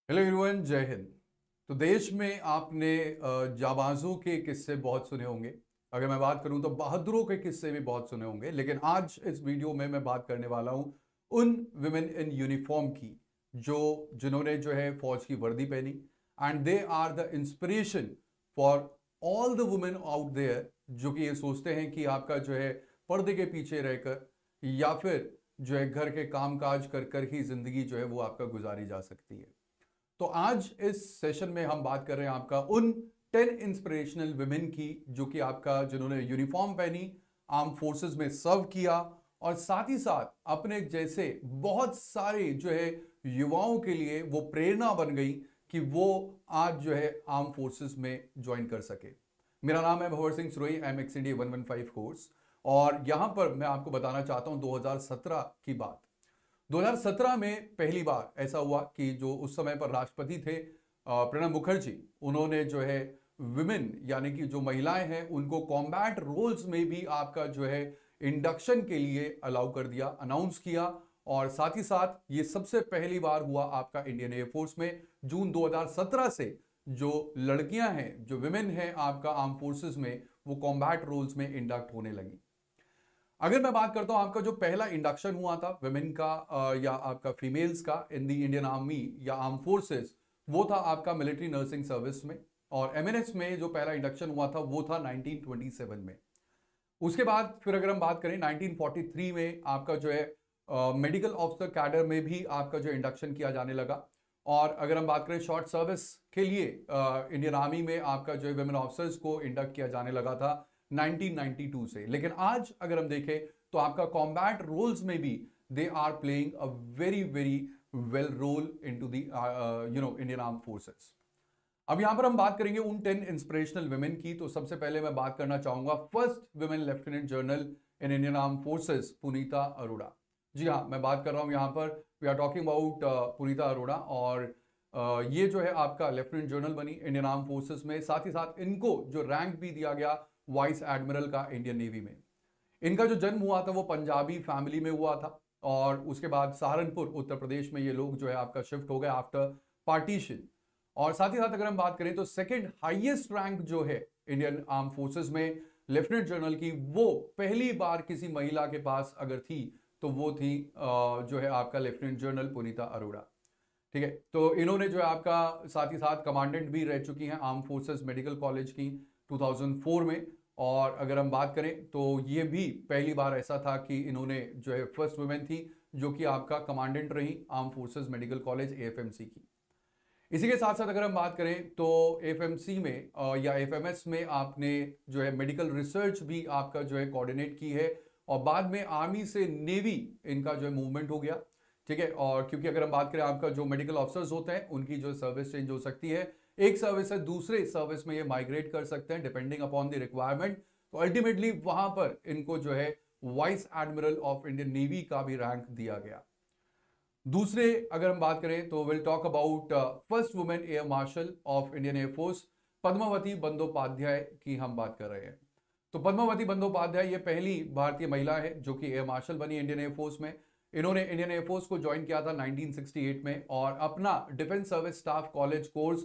Hello everyone, जय हिंद। तो देश में आपने जाबाजों के किस्से बहुत सुने होंगे। अगर मैं बात करूं तो बहादुरों के किस्से भी बहुत सुने होंगे, लेकिन आज इस वीडियो में मैं बात करने वाला हूं उन विमेन इन यूनिफॉर्म की जिन्होंने फौज की वर्दी पहनी। And they are the inspiration for all the women out there जो कि ये सोचते हैं कि आपका पर्दे के पीछे रहकर या फिर घर के काम काज कर कर ही जिंदगी वो आपका गुजारी जा सकती है। तो आज इस सेशन में हम बात कर रहे हैं आपका उन 10 इंस्पिरेशनल वुमेन की जो कि आपका जिन्होंने यूनिफॉर्म पहनी, आर्म फोर्सेस में सर्व किया और साथ ही साथ अपने जैसे बहुत सारे युवाओं के लिए वो प्रेरणा बन गई कि वो आज आर्म फोर्सेस में ज्वाइन कर सके। मेरा नाम है भंवर सिंह सुरोही, MXCD 115 कोर्स, और यहां पर मैं आपको बताना चाहता हूं 2017 की बात। 2017 में पहली बार ऐसा हुआ कि जो उस समय पर राष्ट्रपति थे प्रणब मुखर्जी, उन्होंने विमेन यानी कि जो महिलाएं हैं उनको कॉम्बैट रोल्स में भी आपका इंडक्शन के लिए अलाउ कर दिया, अनाउंस किया। और साथ ही साथ ये सबसे पहली बार हुआ आपका इंडियन एयरफोर्स में। जून 2017 से जो लड़कियां हैं, जो विमेन हैं आपका आर्म फोर्सेस में, वो कॉम्बैट रोल्स में इंडक्ट होने लगी। अगर मैं बात करता हूं आपका जो पहला इंडक्शन हुआ था विमेन का या आपका फीमेल्स का इन दी इंडियन आर्मी या आर्म फोर्सेस, वो था आपका मिलिट्री नर्सिंग सर्विस में। और MNS में जो पहला इंडक्शन हुआ था वो था 1927 में। उसके बाद फिर अगर हम बात करें 1943 में आपका मेडिकल ऑफिसर कैडर में भी आपका इंडक्शन किया जाने लगा। और अगर हम बात करें शॉर्ट सर्विस के लिए इंडियन आर्मी में आपका विमेन ऑफिसर्स को इंडक्ट किया जाने लगा था 1992 से। लेकिन आज अगर हम देखें तो आपका कॉम्बैट रोल्स में भी they are playing a very very well role into the Indian arm forces. अब यहां पर हम बात करेंगे उन 10 इंस्पिरेशनल वुमेन की। तो सबसे पहले मैं बात करना चाहूंगा first women lieutenant general in Indian arm forces, Punita Arora. जी हाँ, मैं बात कर रहा हूं यहां पर, we are talking about Punita Arora. और ये आपका लेफ्टिनेंट जनरल बनी इंडियन आर्म फोर्सेस में। साथ ही साथ इनको जो रैंक भी दिया गया वाइस एडमिरल का इंडियन नेवी में। इनका जो जन्म हुआ था वो पंजाबी फैमिली में हुआ था, और उसके बाद सहारनपुर उत्तर प्रदेश में ये लोग आपका शिफ्ट हो गए आफ्टर पार्टीशन। और साथ ही साथ अगर हम बात करें तो सेकंड हाईएस्ट रैंक जो है इंडियन आर्म फोर्सेस में लेफ्टिनेंट जनरल की, वो पहली बार किसी महिला के पास अगर थी तो वो थी आपका लेफ्टिनेंट जनरल पुनीता अरोड़ा। ठीक है, तो इन्होंने आपका साथ ही साथ कमांडेंट भी रह चुकी हैं आर्म फोर्सेस मेडिकल कॉलेज की 2004 में। और अगर हम बात करें तो ये भी पहली बार ऐसा था कि इन्होंने फर्स्ट वुमेन थी जो कि आपका कमांडेंट रही arm forces medical college AFMC की। इसी के साथ साथ अगर हम बात करें तो AFMC में या AFMS में आपने मेडिकल रिसर्च भी आपका कोऑर्डिनेट की है। और बाद में आर्मी से नेवी इनका मूवमेंट हो गया। ठीक है, और क्योंकि अगर हम बात करें आपका जो मेडिकल ऑफिसर्स होते हैं उनकी सर्विस चेंज हो सकती है, एक सर्विस से दूसरे सर्विस में ये माइग्रेट कर सकते हैं डिपेंडिंग अपॉन द रिक्वायरमेंट। तो अल्टीमेटली वहां पर इनको vice admiral of Indian navy का भी रैंक दिया गया। दूसरे अगर हम बात करें तो will talk about first women air marshal of Indian air force, Padmavati Bandopadhyay की हम बात कर रहे हैं। तो पद्मावती बंदोपाध्याय ये पहली भारतीय महिला है जो कि एयर मार्शल बनी इंडियन एयरफोर्स में। इन्होंने इंडियन एयरफोर्स को ज्वाइन किया था 1968 में और अपना defence service staff college course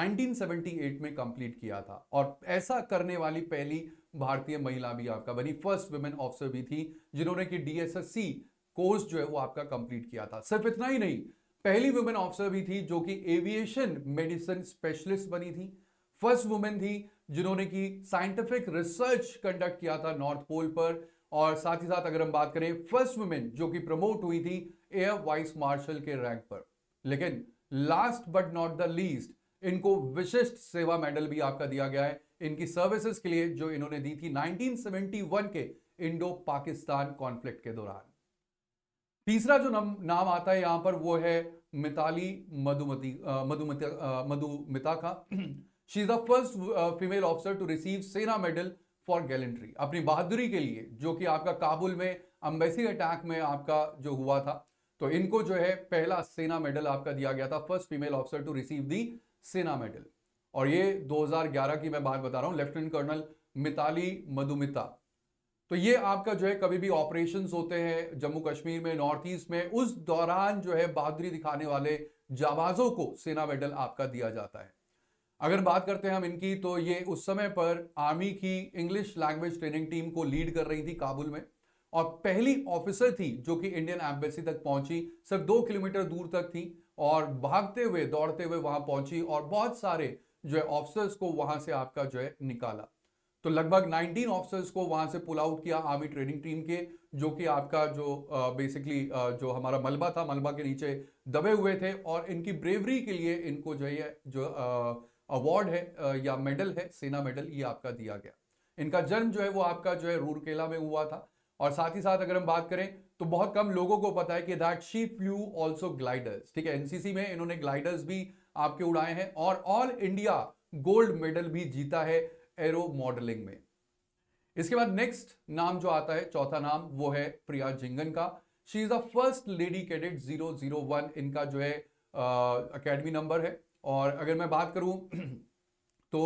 1978 में कंप्लीट किया था। और ऐसा करने वाली पहली भारतीय महिला भी आपका बनी, फर्स्ट वुमेन ऑफिसर भी थी जिन्होंने कि DSSC कोर्स वो आपका कंप्लीट किया था। सिर्फ इतना ही नहीं, पहली वुमेन ऑफिसर भी थी जो कि एविएशन मेडिसिन स्पेशलिस्ट बनी थी। फर्स्ट वुमेन थी जिन्होंने कि साइंटिफिक रिसर्च कंडक्ट किया था नॉर्थ पोल पर। और साथ ही साथ अगर हम बात करें फर्स्ट वुमेन जो कि प्रमोट हुई थी एयर वाइस मार्शल के रैंक पर। लेकिन last but not the least, इनको विशिष्ट सेवा मेडल भी आपका दिया गया है इनकी सर्विसेज के लिए जो इन्होंने दी थी 1971 के इंडो पाकिस्तान कॉन्फ्लिक्ट के दौरान। तीसरा जो नाम आता है यहां पर वो है मिताली मधुमिता का। She is the first female officer to receive Sena medal for gallantry, अपनी बहादुरी के लिए, जो कि आपका काबुल में एम्बेसी अटैक में आपका जो हुआ था। तो इनको पहला सेना मेडल आपका दिया गया था, first female officer to receive the Sena medal. और ये 2011 की मैं बात बता रहा हूं, लेफ्टिनेंट कर्नल मिताली मधुमिता। तो ये आपका जो है कभी भी ऑपरेशंस होते हैं जम्मू कश्मीर में, नॉर्थ ईस्ट में, उस दौरान जो है बहादुरी दिखाने वाले जाबाजों को सेना मेडल आपका दिया जाता है। अगर बात करते हैं हम इनकी, तो ये उस समय पर आर्मी की इंग्लिश लैंग्वेज ट्रेनिंग टीम को लीड कर रही थी काबुल में, और पहली ऑफिसर थी जो कि इंडियन एम्बेसी तक पहुंची। सिर्फ 2 किलोमीटर दूर तक थी और भागते हुए दौड़ते हुए वहां पहुंची और बहुत सारे जो है ऑफिसर्स को वहां से आपका जो है निकाला। तो लगभग 19 ऑफिसर्स को वहां से पुल आउट किया आर्मी ट्रेनिंग टीम के, जो कि आपका जो बेसिकली जो हमारा मलबा था, मलबा के नीचे दबे हुए थे। और इनकी ब्रेवरी के लिए इनको जो है जो अवार्ड है या मेडल है, सेना मेडल, ये आपका दिया गया। इनका जन्म जो है वो आपका जो है रूरकेला में हुआ था। और साथ ही साथ अगर हम बात करें तो बहुत कम लोगों को पता है कि that she flew also gliders. ठीक है, एनसीसी में इन्होंने ग्लाइडर्स भी आपके उड़ाए हैं और ऑल इंडिया गोल्ड मेडल भी जीता है एरो मॉडलिंग में। इसके बाद नेक्स्ट नाम जो आता है, चौथा नाम, वो है प्रिया झिंगन का। She is the first lady cadet 001, इनका जो है अकेडमी नंबर है। और अगर मैं बात करूं तो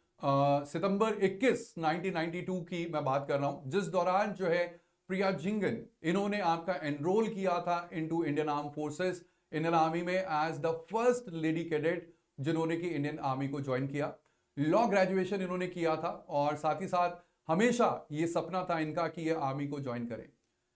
सितंबर 21 1992 की मैं बात कर रहा हूं, जिस दौरान जो है प्रिया झिंगन, इन्होंने आपका एनरोल किया था into Indian arm forces, Indian army में as the first lady cadet जिन्होंने की इंडियन आर्मी को ज्वाइन किया। लॉ ग्रेजुएशन इन्होंने किया था और साथ ही साथ हमेशा ये सपना था इनका कि ये आर्मी को ज्वाइन करें।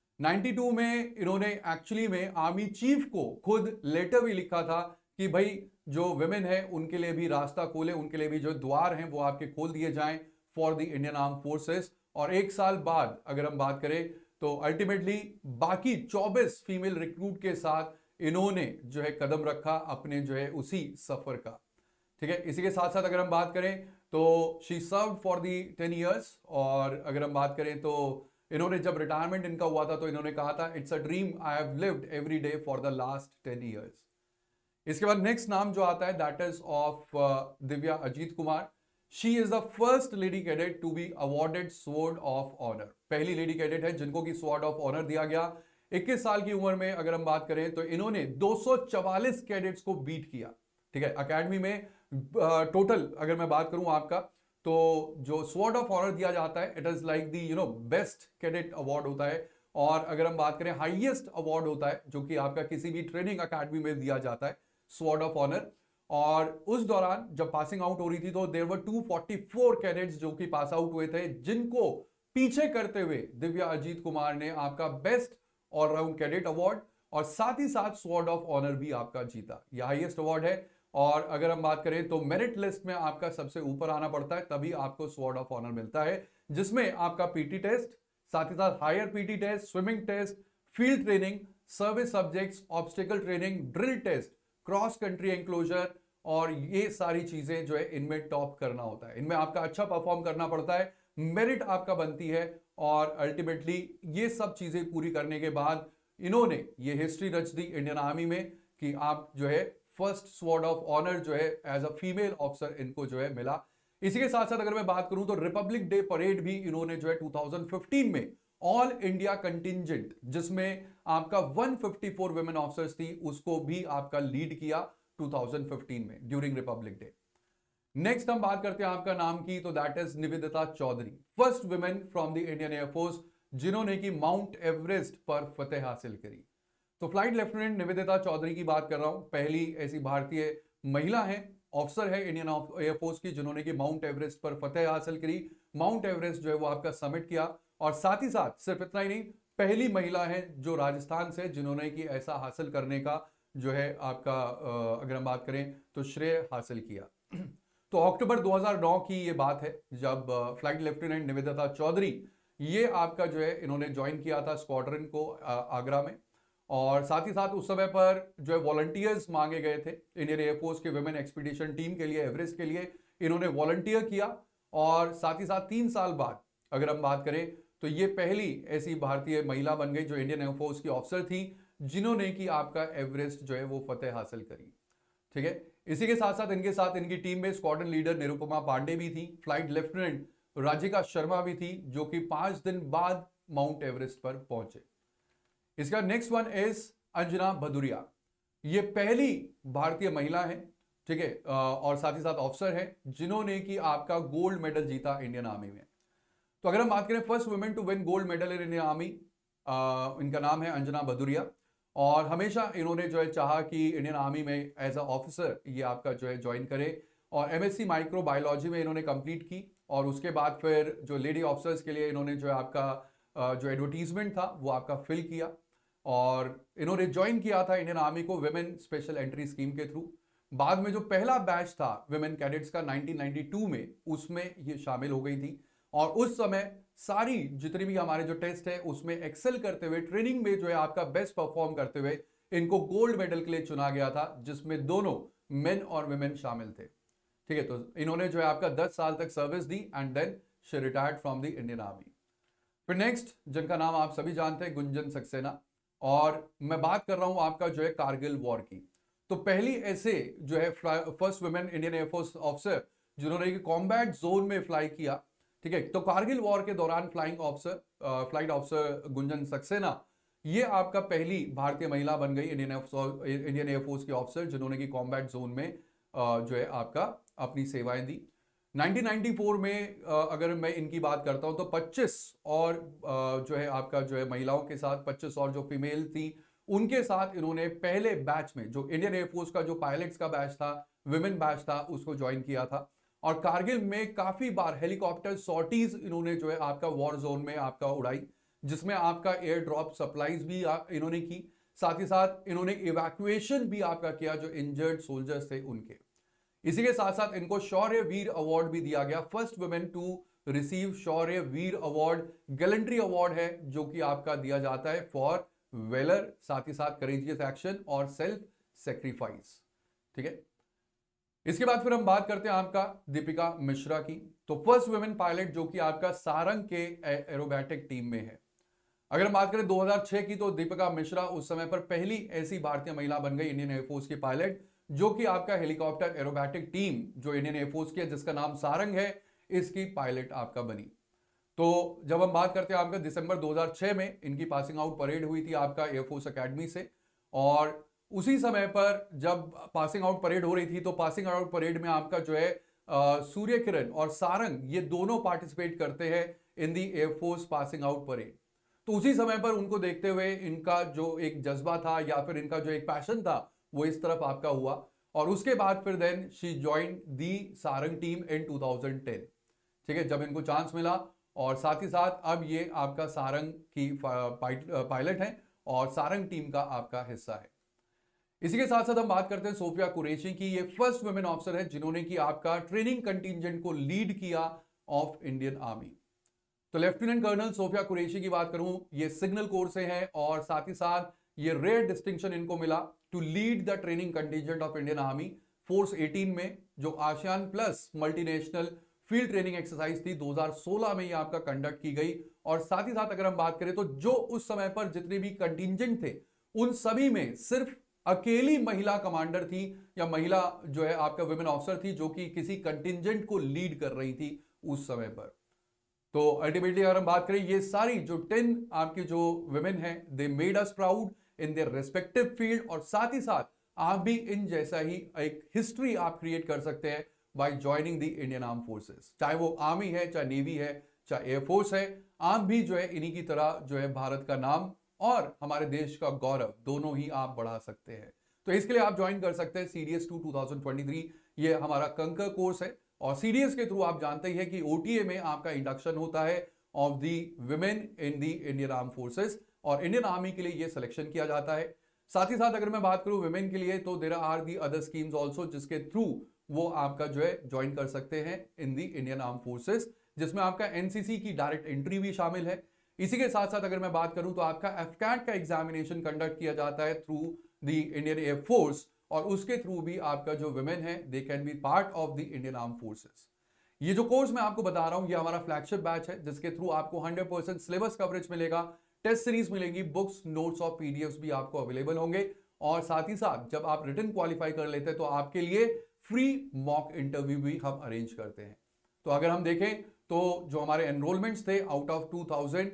92 में इन्होंने एक्चुअली में आर्मी चीफ को खुद लेटर भी लिखा था कि भाई जो विमेन है उनके लिए भी रास्ता खोले, उनके लिए भी जो द्वार हैं वो आपके खोल दिए जाएं for the Indian arm forces. और 1 साल बाद अगर हम बात करें तो अल्टीमेटली बाकी 24 फीमेल रिक्रूट के साथ इन्होंने जो है कदम रखा अपने जो है उसी सफर का। ठीक है, इसी के साथ साथ अगर हम बात करें तो she served for the 10 years. और अगर हम बात करें तो इन्होंने जब रिटायरमेंट इनका हुआ था तो इन्होंने कहा था, it's a dream I have lived every day for the last 10 years. इसके बाद नेक्स्ट नाम जो आता है that is of Divya Ajit Kumar. She is the first lady cadet to be awarded sword of honour. पहली लेडी कैडेट है जिनको की स्वॉर्ड ऑफ ऑनर दिया गया। 21 साल की उम्र में अगर हम बात करें तो इन्होंने 244 कैडेट्स को बीट किया। ठीक है, अकेडमी में टोटल अगर मैं बात करूं आपका, तो जो स्वॉर्ड ऑफ ऑनर दिया जाता है it is like the best cadet award होता है। और अगर हम बात करें हाईएस्ट अवार्ड होता है जो कि आपका किसी भी ट्रेनिंग अकेडमी में दिया जाता है, स्वॉर्ड ऑफ ऑनर। और उस दौरान जब पासिंग आउट हो रही थी तो देयर वर 244 कैडेट्स जो कि पास आउट हुए थे, जिनको पीछे करते हुए दिव्या अजीत कुमार ने आपका बेस्ट ऑलराउंड कैडेट अवार्ड और साथ ही साथ स्वॉर्ड ऑफ ऑनर भी आपका जीता। यह हाईएस्ट अवार्ड है। और अगर हम बात करें तो मेरिट लिस्ट में आपका सबसे ऊपर आना पड़ता है तभी आपको स्वॉर्ड ऑफ ऑनर मिलता है, जिसमें आपका पीटी टेस्ट, साथ ही साथ higher PT test, swimming test, field training, service subjects, obstacle training, drill test, cross country enclosure, और ये सारी चीजें जो है इनमें टॉप करना होता है। इनमें आपका अच्छा परफॉर्म करना पड़ता है, मेरिट आपका बनती है। और अल्टीमेटली ये सब चीजें पूरी करने के बाद इन्होंने ये हिस्ट्री रच दी इंडियन आर्मी में कि आप जो है फर्स्ट स्वॉर्ड ऑफ ऑनर जो है एज अ फीमेल ऑफिसर इनको जो है मिला। इसी के साथ साथ अगर मैं बात करूं तो रिपब्लिक डे परेड भी इन्होंने जो है 2015 में ऑल इंडिया कंटिंजेंट, जिसमें आपका 154 वुमेन ऑफिसर्स थी, उसको भी आपका लीड किया 2015 में ड्यूरिंग रिपब्लिक डे। नेक्स्ट हम बात करते हैं आपका नाम की, तो that is Nivedita Chaudhary, first women from the Indian air force जिन्होंने की माउंट एवरेस्ट पर फतेह हासिल करी। तो फ्लाइट लेफ्टिनेंट निवेदिता चौधरी की बात कर रहा हूं, पहली ऐसी भारतीय महिला है, ऑफिसर है इंडियन एयरफोर्स की, जिन्होंने की माउंट एवरेस्ट पर फतेह हासिल करी। माउंट एवरेस्ट जो है वो आपका समिट किया। और साथ ही साथ सिर्फ इतना ही नहीं, पहली महिला है जो राजस्थान से जिन्होंने की ऐसा हासिल करने का जो है आपका अगर हम बात करें तो श्रेय हासिल किया। तो अक्टूबर 2009 की ये बात है जब फ्लाइट लेफ्टिनेंट निवेदिता चौधरी ये आपका जो है इन्होंने ज्वाइन किया था स्क्वाड्रन को आगरा में। और साथ ही साथ उस समय पर जो है वॉलंटियर्स मांगे गए थे इंडियन एयरफोर्स के विमेन एक्सपीडिशन टीम के लिए, एवरेस्ट के लिए इन्होंने वॉलंटियर किया। और साथ ही साथ 3 साल बाद अगर हम बात करें तो ये पहली ऐसी भारतीय महिला बन गई जो इंडियन एयरफोर्स की ऑफिसर थी जिन्होंने की आपका एवरेस्ट जो है वो फतेह हासिल करी। ठीक है, इसी के साथ साथ इनकी टीम में स्क्वाड्रन लीडर निरुपमा पांडे भी थी, फ्लाइट लेफ्टिनेंट राजिका शर्मा भी थी, जो कि 5 दिन बाद माउंट एवरेस्ट पर पहुंचे। इसका next one is Anjana Bhadauria, ये पहली भारतीय महिला है, ठीक है, और साथ ही साथ ऑफिसर है जिन्होंने की आपका गोल्ड मेडल जीता इंडियन आर्मी में। तो अगर हम बात करें first women to win gold medal in Indian army, इनका नाम है अंजना भदौरिया। और हमेशा इन्होंने जो है चाहा कि इंडियन आर्मी में एज अ ऑफिसर ये आपका जो है ज्वाइन करे, और एमएससी माइक्रो बायोलॉजी में इन्होंने कंप्लीट की। और उसके बाद फिर जो लेडी ऑफिसर्स के लिए इन्होंने जो है आपका जो एडवर्टीजमेंट था वो आपका फिल किया, और इन्होंने ज्वाइन किया था इंडियन आर्मी को विमेन स्पेशल एंट्री स्कीम के थ्रू। बाद में जो पहला बैच था विमेन कैडेट्स का 1992 में, उसमें ये शामिल हो गई थी। और उस समय सारी जितनी भी हमारे जो टेस्ट है उसमें एक्सेल करते हुए, ट्रेनिंग में जो है आपका बेस्ट परफॉर्म करते हुए इनको गोल्ड मेडल के लिए चुना गया था, जिसमें दोनों मेन और विमेन शामिल थे। ठीक है, तो इन्होंने जो है आपका 10 साल तक सर्विस दी and then she retired from the Indian army. फिर नेक्स्ट जिनका नाम आप सभी जानते हैं, गुंजन सक्सेना। और मैं बात कर रहा हूं आपका जो है कारगिल वॉर की। तो पहली ऐसे जो है first women Indian air force officer जिन्होंने कॉम्बैट जोन में फ्लाई किया। ठीक है, तो कारगिल वॉर के दौरान फ्लाइट ऑफिसर गुंजन सक्सेना, ये आपका पहली भारतीय महिला बन गई इंडियन एयरफोर्स की ऑफिसर जिन्होंने की कॉम्बैट जोन में जो है आपका अपनी सेवाएं दी। 1994 में अगर मैं इनकी बात करता हूं तो 25 और जो है आपका जो है महिलाओं के साथ 25 और जो फीमेल थी उनके साथ इन्होंने पहले बैच में, जो इंडियन एयरफोर्स का जो पायलट्स का बैच था, विमेन बैच था, उसको ज्वाइन किया था। और कारगिल में काफी बार हेलीकॉप्टर सॉर्टीज इन्होंने जो है आपका वॉर जोन में आपका उड़ाई, जिसमें आपका एयर ड्रॉप सप्लाईज भी इन्होंने की। साथ ही साथ इन्होंने इवैक्यूएशन भी आपका किया जो इंजर्ड सोल्जर्स थे उनके। इसी के साथ साथ इनको शौर्य वीर अवार्ड भी दिया गया, first women to receive Shaurya Vir award. Gallantry award है जो कि आपका दिया जाता है फॉर वेलर, साथ ही साथ करेजियस एक्शन और सेल्फ सेक्रीफाइस। ठीक है, इसके बाद फिर हम बात करते हैं आपका दीपिका मिश्रा की। तो फर्स्ट वुमेन पायलट जो कि आपका सारंग के एरोबैटिक टीम में है। अगर हम बात करें 2006 की, तो दीपिका मिश्रा उस समय पर पहली ऐसी भारतीय महिला बन गई इंडियन एयरफोर्स की पायलट जो कि आपका हेलीकॉप्टर एरोबैटिक टीम जो इंडियन एयरफोर्स की है, जिसका नाम सारंग है, इसकी पायलट आपका बनी। तो जब हम बात करते हैं आपका दिसंबर 2006 में इनकी पासिंग आउट परेड हुई थी आपका एयरफोर्स एकेडमी से। और उसी समय पर जब पासिंग आउट परेड हो रही थी, तो पासिंग आउट परेड में आपका जो है सूर्य किरण और सारंग ये दोनों पार्टिसिपेट करते हैं in the air force passing out parade. तो उसी समय पर उनको देखते हुए इनका जो एक जज्बा था या फिर इनका जो एक पैशन था वो इस तरफ आपका हुआ। और उसके बाद फिर then she join the Sarang team in 2010। ठीक है, जब इनको चांस मिला, और साथ ही साथ अब ये आपका सारंग की पायलट है और सारंग टीम का आपका हिस्सा है। इसी के साथ साथ हम बात करते हैं सोफिया कुरैशी की। ये फर्स्ट वुमेन ऑफिसर है जिन्होंने की आपका ट्रेनिंग कंटिजेंट को लीड किया ऑफ इंडियन आर्मी। तो लेफ्टिनेंट कर्नल सोफिया कुरैशी की बात करूं, ये सिग्नल कोर से हैं और साथ ही साथ ये रेयर डिस्टिंक्शन इनको मिला to lead the training contingent of Indian army force 18 में, जो ASEAN plus multinational field training exercise थी 2016 में ये आपका कंडक्ट की गई। और साथ ही साथ अगर हम बात करें तो जो उस समय पर जितने भी कंटिजेंट थे उन सभी में सिर्फ अकेली महिला कमांडर थी या महिला जो है आपका वुमेन ऑफिसर थी जो कि किसी कंटिजेंट को लीड कर रही थी उस समय पर। तो अल्टीमेटली अगर हम बात करें, ये सारी जो 10 आपकी जो वुमेन हैं, they made us proud in their respective field. और साथ ही साथ आप भी इन जैसा ही एक हिस्ट्री आप क्रिएट कर सकते हैं by joining the Indian arm forces. चाहे वो आर्मी है, चाहे नेवी है, चाहे एयरफोर्स है, आप भी जो है इन्हीं की तरह जो है भारत का नाम और हमारे देश का गौरव दोनों ही आप बढ़ा सकते हैं। तो इसके लिए आप ज्वाइन कर सकते हैं CDS 2 2023। ये हमारा कंकर कोर्स है और CDS के थ्रू आप जानते ही हैं कि OTA में आपका इंडक्शन होता है of the women in the Indian arm forces, और इंडियन आर्मी के लिए ये सिलेक्शन किया जाता है। साथ ही साथ अगर मैं बात करूं विमेन के लिए, तो there are the other schemes also जिसके थ्रू वो आपका जो है ज्वाइन कर सकते हैं in the Indian arm forces, जिसमें आपका NCC की डायरेक्ट एंट्री भी शामिल है। इसी के साथ साथ अगर मैं बात करूं तो आपका FCAT का एग्जामिनेशन कंडक्ट किया जाता है थ्रू द इंडियन एयरफोर्स, और उसके थ्रू भी आपका जो विमेन है they can be part of the Indian arm forces. ये जो कोर्स मैं आपको बता रहा हूं ये हमारा फ्लैगशिप बैच है जिसके थ्रू आपको 100% सिलेबस कवरेज मिलेगा, टेस्ट सीरीज मिलेंगी, बुक्स, नोट्स और PDFs भी आपको अवेलेबल होंगे। और साथ ही साथ जब आप रिटन क्वालिफाई कर लेते हैं तो आपके लिए फ्री मॉक इंटरव्यू भी हम अरेंज करते हैं। तो अगर हम देखें तो जो हमारे एनरोलमेंट्स थे आउट ऑफ 2000,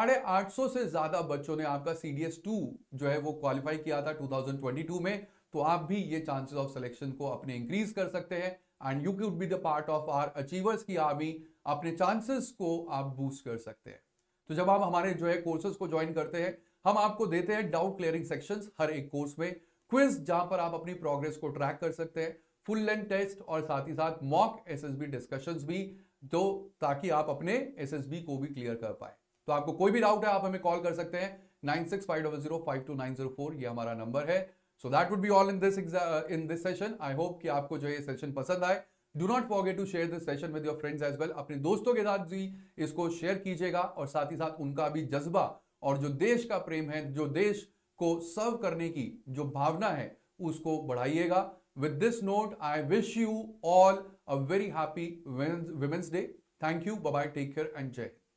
850 से ज्यादा बच्चों ने आपका CDS 2 जो है वो क्वालिफाई किया था 2022 में। तो आप भी ये चांसेस ऑफ सिलेक्शन को अपने इंक्रीज कर सकते हैं and you could be the part of our achievers की आर्मी। अपने चांसेस को आप बूस्ट कर सकते हैं। तो जब आप हमारे जो है कोर्सेज को ज्वाइन करते हैं, हम आपको देते हैं डाउट क्लियरिंग सेक्शंस हर एक कोर्स में, क्विज जहां पर आप अपनी प्रोग्रेस को ट्रैक कर सकते हैं, फुल लेंथ टेस्ट और साथ ही साथ मॉक एसएसबी डिस्कशंस भी, तो ताकि आप अपने एसएसबी को भी क्लियर कर पाए। तो आपको कोई भी डाउट है आप हमें कॉल कर सकते हैं 9650052904, ये हमारा नंबर है। So that would be all in this session. I hope कि आपको जो ये सेशन पसंद आए। Do not forget to share this session with your friends as well. अपने दोस्तों के साथ भी इसको शेयर कीजिएगा और साथ ही साथ उनका भी जज्बा और जो देश का प्रेम है, जो देश को सर्व करने की जो भावना है, उसको बढ़ाइएगा। With this note, I wish you all a very happy Women's Day. Thank you. Bye bye. Take care and jai.